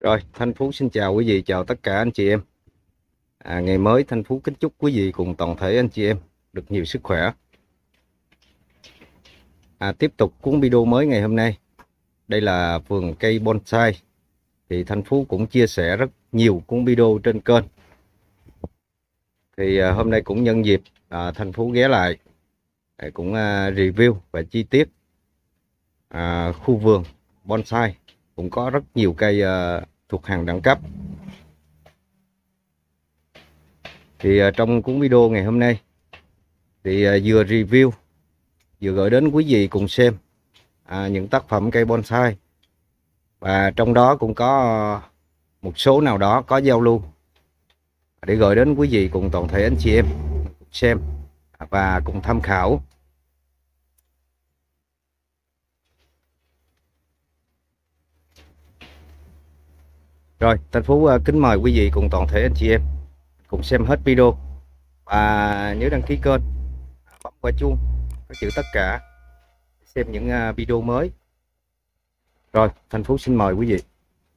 Rồi, Thanh Phú xin chào quý vị, chào tất cả anh chị em. Ngày mới Thanh Phú kính chúc quý vị cùng toàn thể anh chị em được nhiều sức khỏe. Tiếp tục cuốn video mới ngày hôm nay. Đây là vườn cây bonsai. Thì Thanh Phú cũng chia sẻ rất nhiều cuốn video trên kênh. Thì hôm nay cũng nhân dịp Thanh Phú ghé lại cũng review và chi tiết khu vườn bonsai. Cũng có rất nhiều cây thuộc hàng đẳng cấp. Thì trong cuốn video ngày hôm nay thì vừa review vừa gửi đến quý vị cùng xem những tác phẩm cây bonsai, và trong đó cũng có một số nào đó có giao lưu để gửi đến quý vị cùng toàn thể anh chị em xem và cùng tham khảo. Rồi, Thành Phú kính mời quý vị cùng toàn thể anh chị em cùng xem hết video, và nhớ đăng ký kênh, bấm quả chuông có chữ tất cả xem những video mới. Rồi, Thành Phú xin mời quý vị.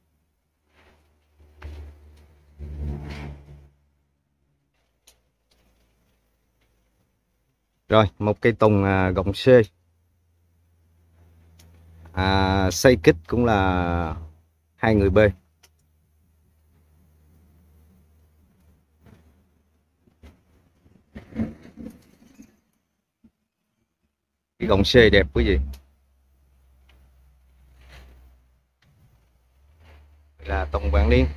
Rồi, một cây tùng gọng C, xây kích cũng là 2 người B. Cái gọng C đẹp quý vị. Là tùng vạn niên.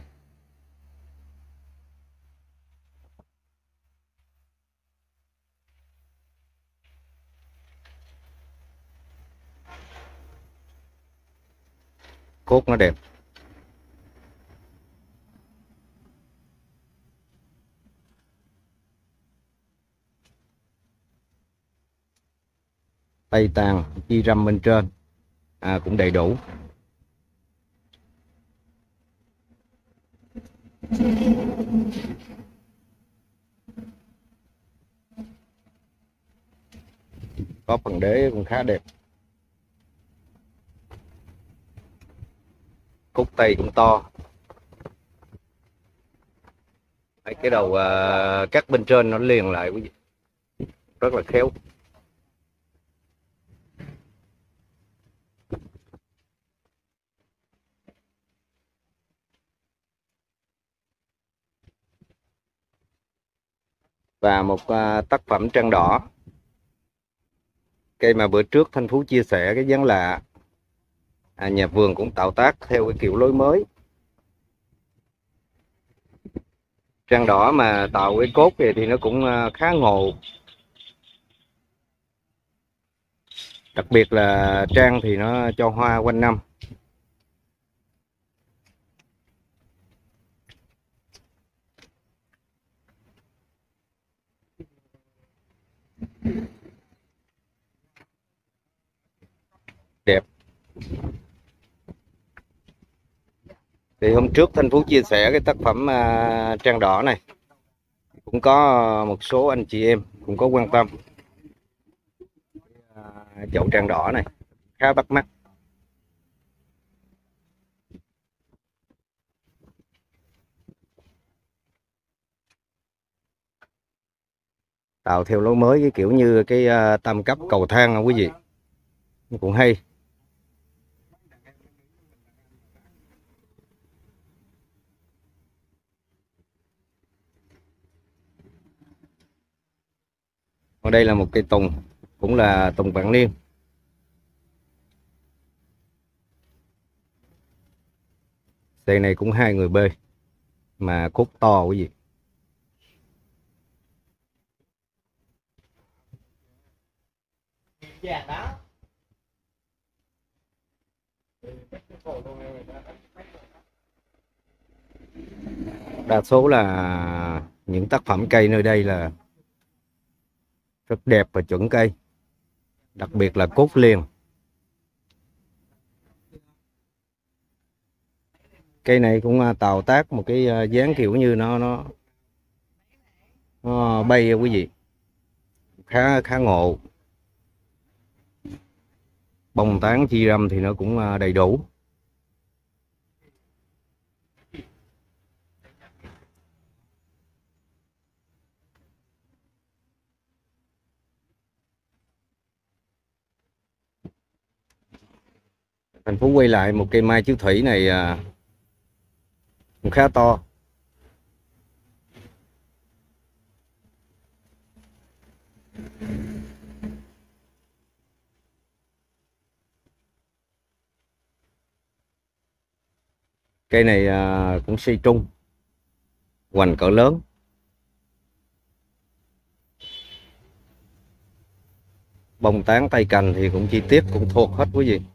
Cốt nó đẹp. Tay tàn chi râm bên trên cũng đầy đủ. Có phần đế cũng khá đẹp. Cúc tay cũng to. Cái đầu cắt bên trên nó liền lại quý vị, rất là khéo. Và một tác phẩm trăng đỏ, cây mà bữa trước Thanh Phú chia sẻ cái dáng lạ. Nhà vườn cũng tạo tác theo cái kiểu lối mới. Trăng đỏ mà tạo cái cốt thì nó cũng khá ngộ. Đặc biệt là trang thì nó cho hoa quanh năm. Đẹp. Thì hôm trước Thanh Phú chia sẻ cái tác phẩm trang đỏ này, cũng có một số anh chị em cũng có quan tâm. Chậu trang đỏ này khá bắt mắt. Tạo theo lối mới, cái kiểu như cái tam cấp cầu thang quý vị, nó cũng hay. Còn đây là một cây tùng, cũng là tùng vạn niên. Cây này cũng 2 người B mà cốt to quý vị. Đa số là những tác phẩm cây nơi đây là rất đẹp và chuẩn cây, đặc biệt là cốt liền. Cây này cũng tạo tác một cái dáng kiểu như nó bay quý vị, khá ngộ. Bông tán chi râm thì nó cũng đầy đủ. Thành Phú quay lại một cây mai chiếu thủy này cũng khá to. Cây này cũng si trung, hoành cỡ lớn. Bông tán tay cành thì cũng chi tiết, cũng thuộc hết quý vị.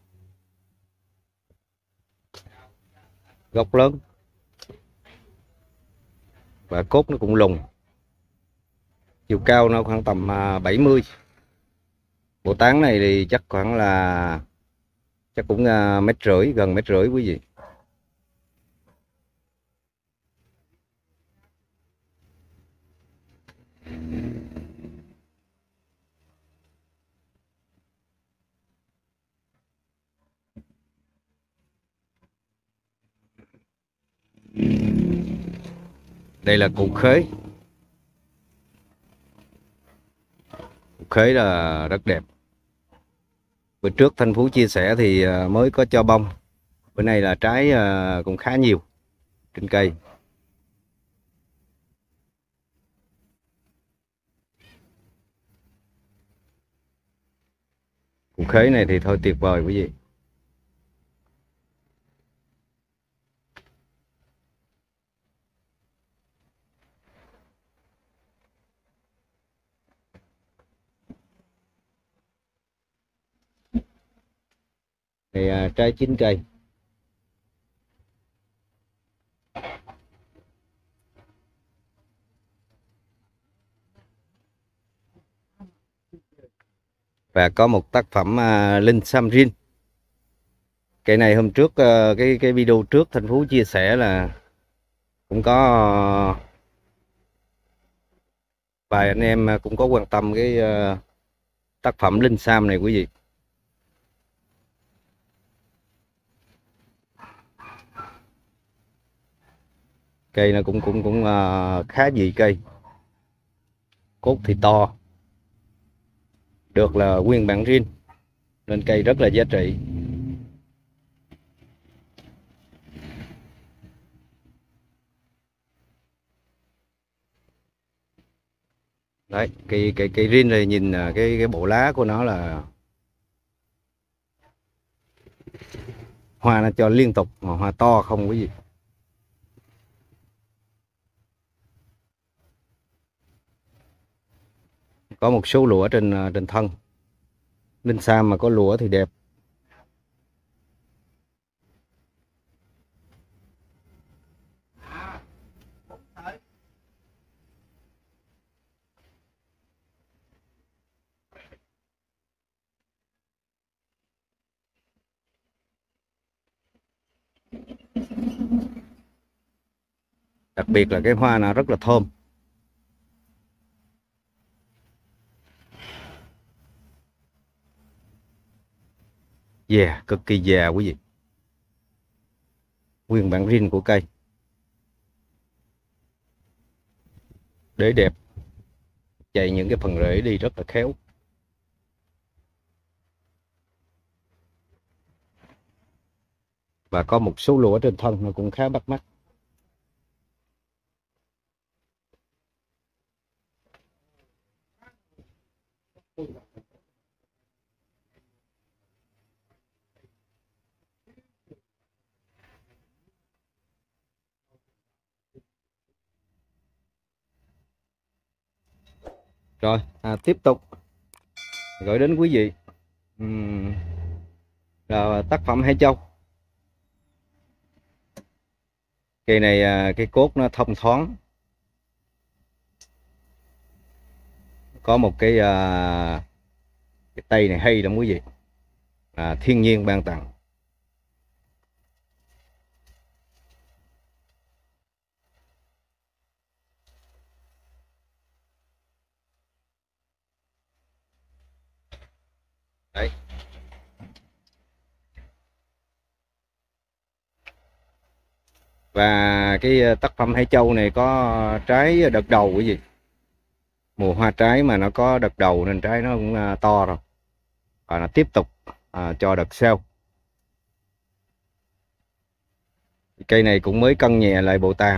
Gốc lớn và cốt nó cũng lùng. Chiều cao nó khoảng tầm 70. Bộ tán này thì chắc khoảng là cũng 1,5 m, gần 1,5 m quý vị. Đây là củ khế. Củ khế là rất đẹp. Bữa trước Thanh Phú chia sẻ thì mới có cho bông. Bữa nay là trái cũng khá nhiều trên cây. Củ khế này thì thôi tuyệt vời quý vị. Thì trái chín cây. Và có một tác phẩm Linh Sam Rin. Cây này hôm trước cái video trước Thanh Phú chia sẻ là cũng có vài anh em cũng có quan tâm cái tác phẩm Linh Sam này quý vị. Cây nó cũng khá dị cây. Cốt thì to. Được là nguyên bản riêng nên cây rất là giá trị. Đấy, cây riêng này nhìn cái bộ lá của nó là hoa nó cho liên tục, mà hoa to không quý vị. Có một số lũa trên thân. Linh Sam mà có lũa thì đẹp. Đặc biệt là cái hoa nó rất là thơm. Già, cực kỳ già quý vị. Nguyên bản riêng của cây. Để đẹp. Chạy những cái phần rễ đi rất là khéo. Và có một số lũa trên thân nó cũng khá bắt mắt. Rồi, tiếp tục gửi đến quý vị là tác phẩm Hải Châu. Cây này cái cốt nó thông thoáng. Có một cái cây này hay lắm quý vị. Thiên nhiên ban tặng. Đấy. Và cái tác phẩm Hải Châu này có trái đợt đầu quý vị. Mùa hoa trái mà nó có đợt đầu nên trái nó cũng to rồi. Và nó tiếp tục cho đợt sau. Cây này cũng mới cân nhẹ lại bộ tàn.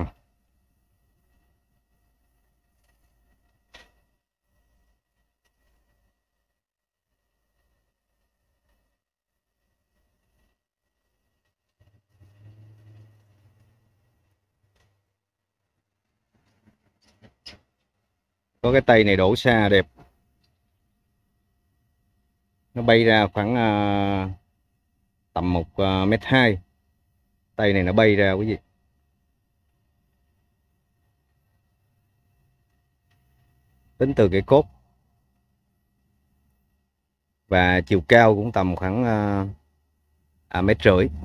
Có cái tay này đổ xa đẹp, nó bay ra khoảng tầm 1,2 m. Tay này nó bay ra quý vị. Tính từ cái cốt và chiều cao cũng tầm khoảng 1,5 m.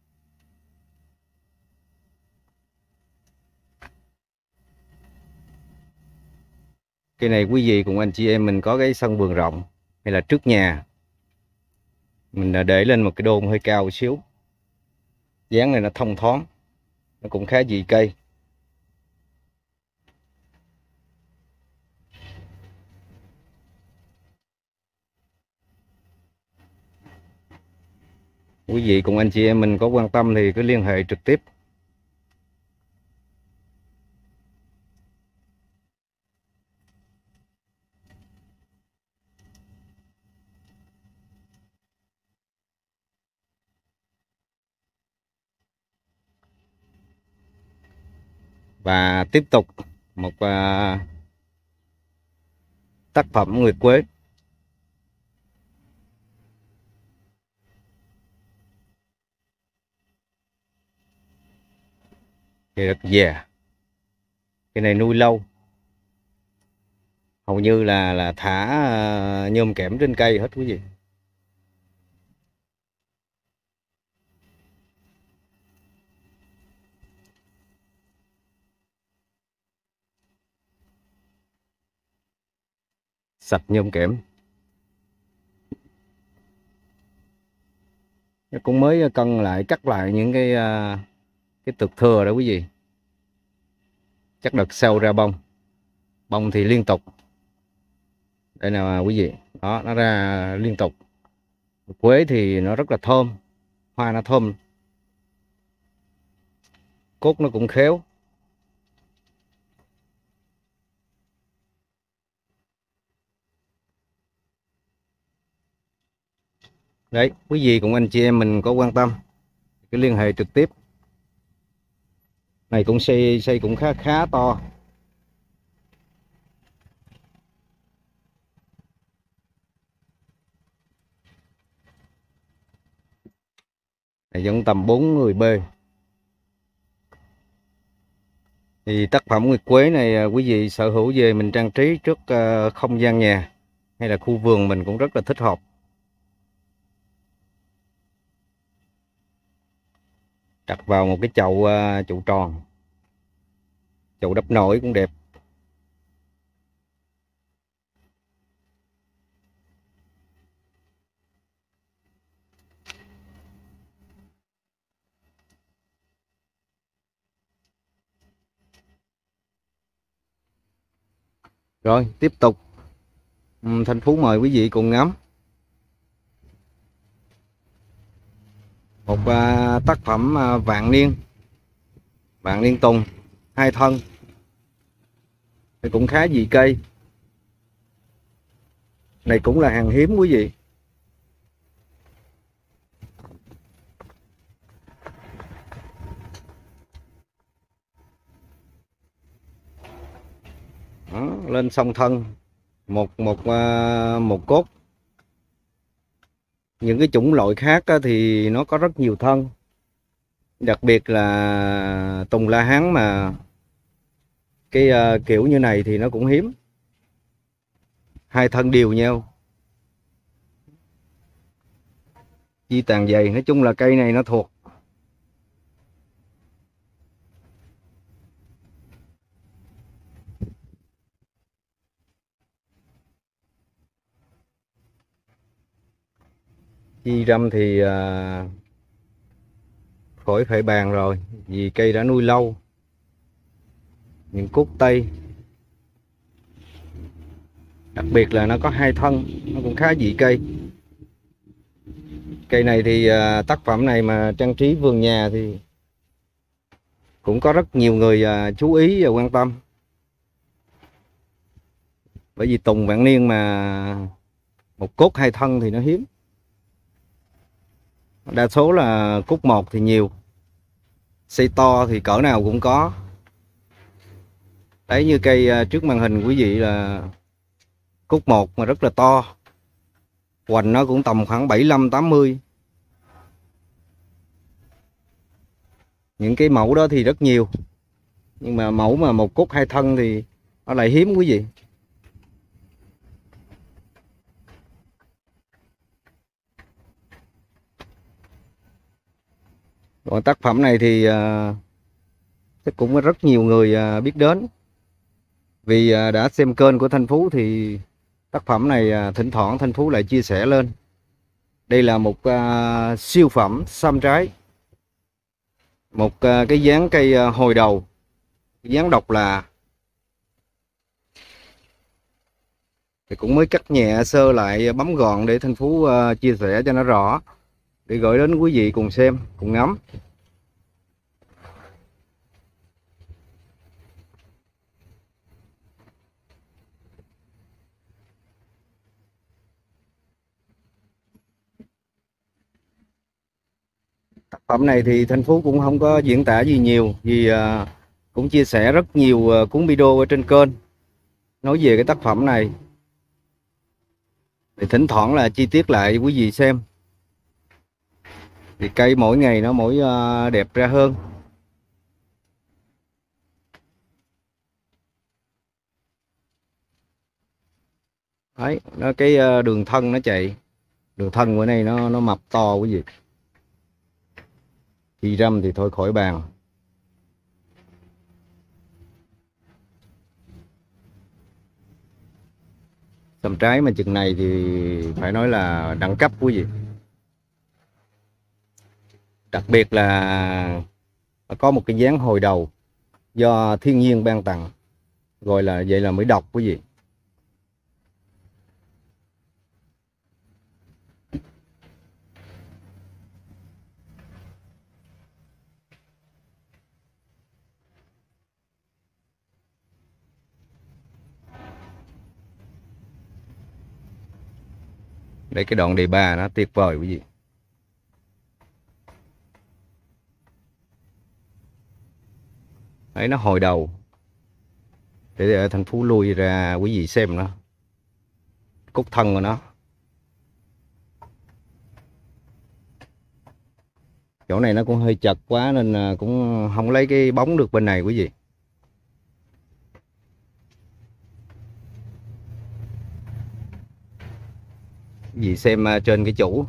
Cây này quý vị cùng anh chị em mình có cái sân vườn rộng hay là trước nhà, mình để lên một cái đôn hơi cao một xíu, dáng này nó thông thoáng, nó cũng khá dị cây. Quý vị cùng anh chị em mình có quan tâm thì cứ liên hệ trực tiếp. Và tiếp tục một tác phẩm nguyệt quế. Cây rất già, cái này nuôi lâu, hầu như là thả nhôm kẽm trên cây hết quý vị. Sạch nhôm kẽm. Nó cũng mới cân lại, cắt lại những cái tược thừa đó quý vị. Chắc đợt sau ra bông, bông thì liên tục. Đây nè quý vị, đó, nó ra liên tục. Quế thì nó rất là thơm, hoa nó thơm, cốt nó cũng khéo. Đấy, quý vị cùng anh chị em mình có quan tâm cứ liên hệ trực tiếp. Này cũng xây cũng khá to. Này giống tầm 4 người B. Thì tác phẩm nguyệt quế này quý vị sở hữu về mình trang trí trước không gian nhà hay là khu vườn mình cũng rất là thích hợp. Đặt vào một cái chậu chậu tròn, chậu đắp nổi cũng đẹp. Rồi tiếp tục Thanh Phú mời quý vị cùng ngắm một tác phẩm vạn niên tùng 2 thân. Thì cũng khá dị cây, này cũng là hàng hiếm quý vị. Đó, lên song thân một cốt. Những cái chủng loại khác thì nó có rất nhiều thân, đặc biệt là tùng La Hán mà cái kiểu như này thì nó cũng hiếm. 2 thân đều nhau, chi tàn dày. Nói chung là cây này nó thuộc chi răm thì khỏi phải bàn rồi, vì cây đã nuôi lâu. Những cúc tây, đặc biệt là nó có 2 thân, nó cũng khá dị cây. Cây này thì tác phẩm này mà trang trí vườn nhà thì cũng có rất nhiều người chú ý và quan tâm, bởi vì tùng vạn niên mà một cốt hai thân thì nó hiếm, đa số là cốt một thì nhiều, xây to thì cỡ nào cũng có. Đấy, như cây trước màn hình quý vị là cốt một mà rất là to, hoành nó cũng tầm khoảng 75-80. Những cái mẫu đó thì rất nhiều, nhưng mà mẫu mà một cốt hai thân thì nó lại hiếm quý vị. Còn tác phẩm này thì chắc cũng có rất nhiều người biết đến, vì đã xem kênh của Thanh Phú thì tác phẩm này thỉnh thoảng Thanh Phú lại chia sẻ lên. Đây là một siêu phẩm xăm trái, một cái dáng cây hồi đầu, dáng độc là thì cũng mới cắt nhẹ sơ lại, bấm gọn để Thanh Phú chia sẻ cho nó rõ, để gửi đến quý vị cùng xem cùng ngắm. Tác phẩm này thì Thanh Phú cũng không có diễn tả gì nhiều, vì cũng chia sẻ rất nhiều cuốn video ở trên kênh nói về cái tác phẩm này, thì thỉnh thoảng là chi tiết lại quý vị xem. Thì cây mỗi ngày nó mỗi đẹp ra hơn. Đấy, nó cái đường thân nó chạy, đường thân bữa nay nó mập to quý vị, chi răm thì thôi khỏi bàn. Xăm trái mà chừng này thì phải nói là đẳng cấp quý vị. Đặc biệt là có một cái dáng hồi đầu do thiên nhiên ban tặng, gọi là vậy là mới độc quý vị. Đây, cái đoạn đề ba nó tuyệt vời quý vị. Đấy, nó hồi đầu để Thành Phú lui ra quý vị xem nó, cốt thân của nó. Chỗ này nó cũng hơi chật quá nên cũng không lấy cái bóng được bên này quý vị. Quý vị xem trên cái chủ.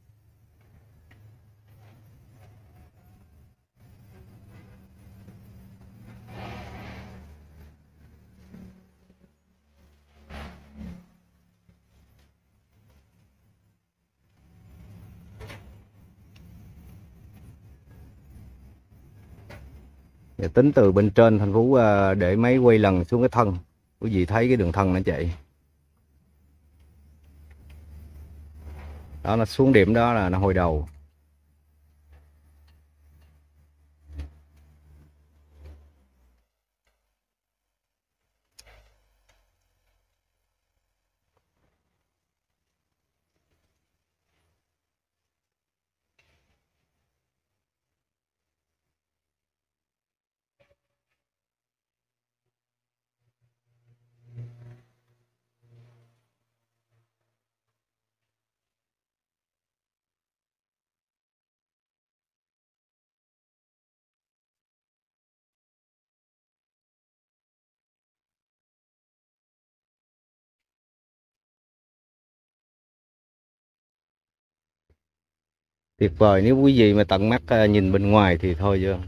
Và tính từ bên trên Thành Phú để máy quay lần xuống cái thân, quý vị thấy cái đường thân nó chạy đó, nó xuống điểm đó là nó hồi đầu. Tuyệt vời nếu quý vị mà tận mắt nhìn bên ngoài thì thôi chứ.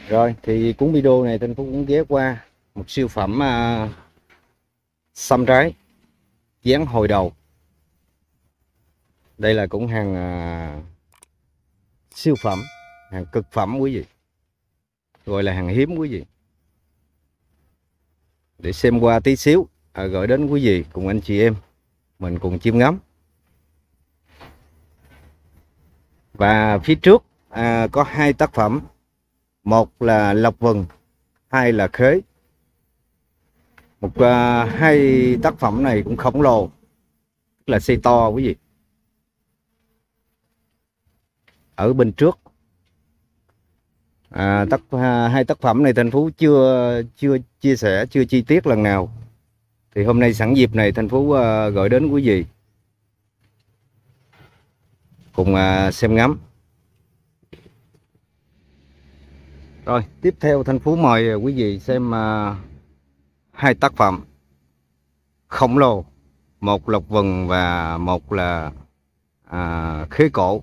Rồi thì cuốn video này Thanh Phú cũng ghé qua một siêu phẩm xăm trái dán hồi đầu. Đây là cũng hàng siêu phẩm, hàng cực phẩm quý vị, gọi là hàng hiếm quý vị. Để xem qua tí xíu, gửi đến quý vị cùng anh chị em mình cùng chiêm ngắm. Và phía trước có hai tác phẩm, một là lộc vừng, hai là khế. Hai tác phẩm này cũng khổng lồ, tức là xây to quý vị. Ở bên trước hai tác phẩm này Thành Phú chưa chia sẻ, chưa chi tiết lần nào, thì hôm nay sẵn dịp này Thành Phú gửi đến quý vị cùng xem ngắm. Rồi tiếp theo Thành Phú mời quý vị xem hai tác phẩm khổng lồ, một lộc vừng và một là khế cổ.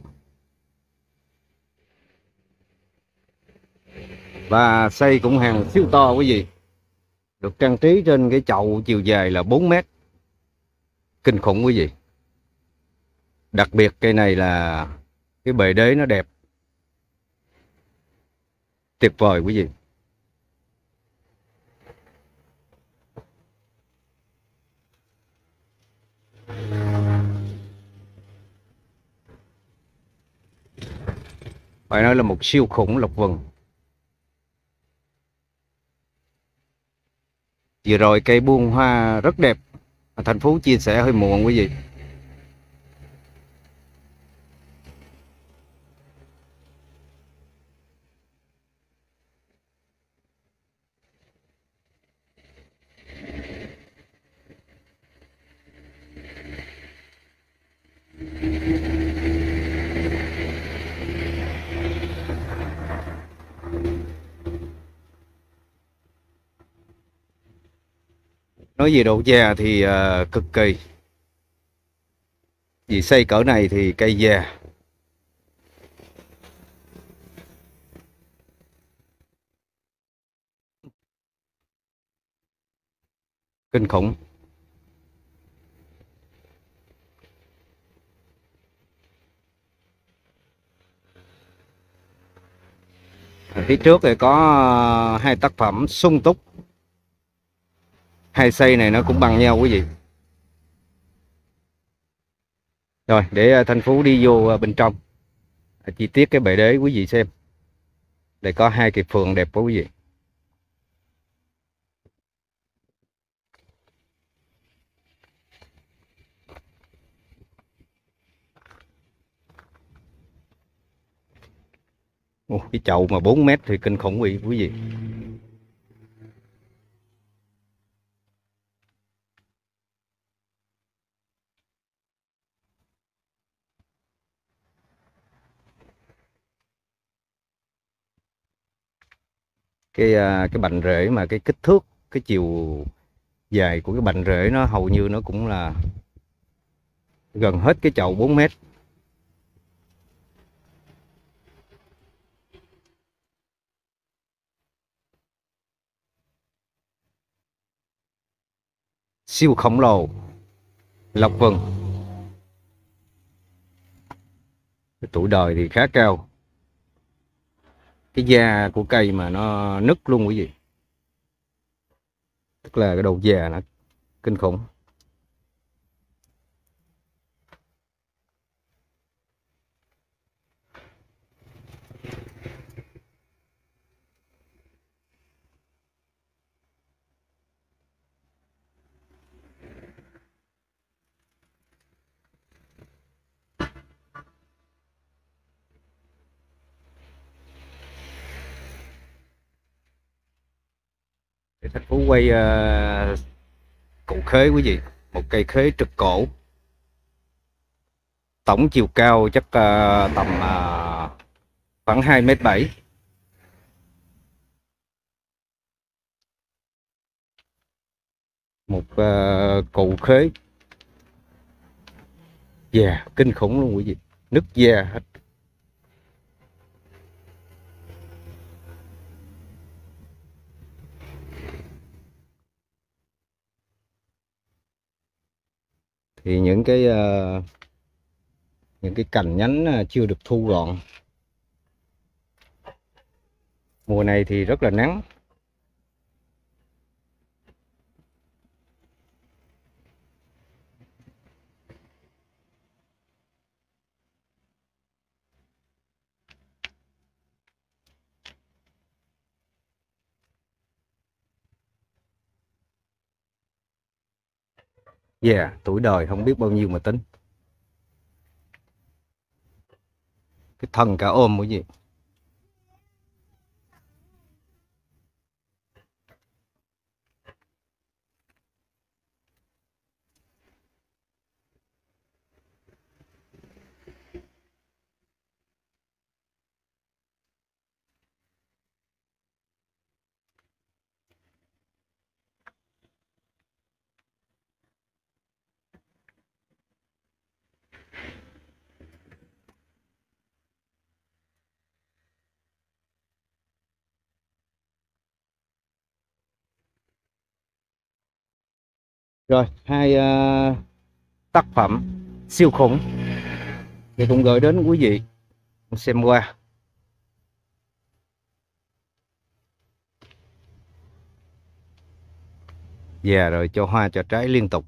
Và xây cũng hàng siêu to quý vị, được trang trí trên cái chậu chiều dài là 4 mét, kinh khủng quý vị. Đặc biệt cây này là cái bề đế nó đẹp, tuyệt vời quý vị. Phải nói là một siêu khủng lộc vừng. Vừa rồi cây buông hoa rất đẹp, Thành Phú chia sẻ hơi muộn quý vị. Nói về độ già thì cực kỳ. Vì xây cỡ này thì cây già. Kinh khủng. Phía trước thì có hai tác phẩm sung túc. Hai xây này nó cũng bằng nhau quý vị. Rồi để Thành Phú đi vô bên trong chi tiết cái bệ đế quý vị xem. Đây có hai cây phượng đẹp quá quý vị. Cái chậu mà 4 mét thì kinh khủng quý vị. Cái bành rễ mà cái kích thước, cái chiều dài của cái bành rễ nó hầu như nó cũng là gần hết cái chậu 4 mét. Siêu khổng lồ lộc vừng. Cái tuổi đời thì khá cao. Cái da của cây mà nó nứt luôn quý vị, tức là cái đầu già nó kinh khủng. Để Thành Phú quay cụ khế quý vị, một cây khế trực cổ, tổng chiều cao chắc tầm khoảng 2,7 m. Một cụ khế già kinh khủng luôn quý vị, nứt da hết. Thì những cái cành nhánh chưa được thu gọn. Mùa này thì rất là nắng. Yeah, tuổi đời không biết bao nhiêu mà tính. Cái thân cả ôm cái gì. Rồi, hai tác phẩm siêu khủng thì cũng gửi đến quý vị xem qua. Và rồi cho hoa cho trái liên tục.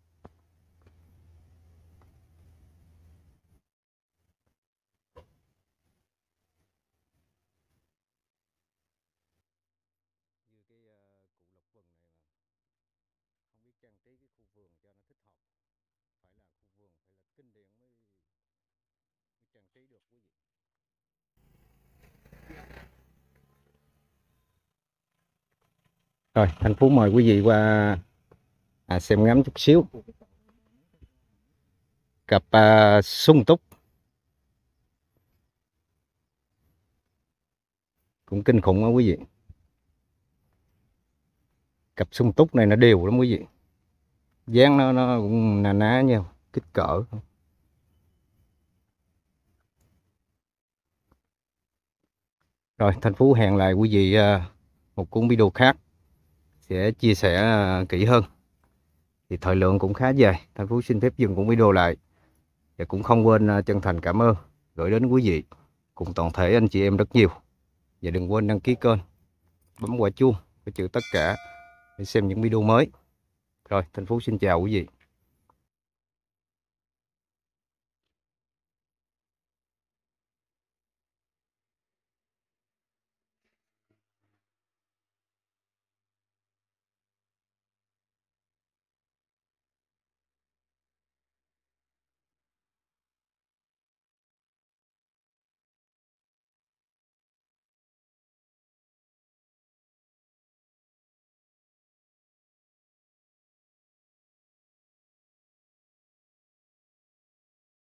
Rồi, Thành Phú mời quý vị qua xem ngắm chút xíu. Cặp sung túc cũng kinh khủng đó quý vị. Cặp sung túc này nó đều lắm quý vị. Dáng nó cũng nà ná nhau, kích cỡ. Rồi, Thành Phú hẹn lại quý vị một cuốn video khác sẽ chia sẻ kỹ hơn. Thì thời lượng cũng khá dài, Thành Phú xin phép dừng cuốn video lại. Và cũng không quên chân thành cảm ơn gửi đến quý vị cùng toàn thể anh chị em rất nhiều. Và đừng quên đăng ký kênh, bấm quả chuông với chữ tất cả để xem những video mới. Rồi, Thành Phú xin chào quý vị.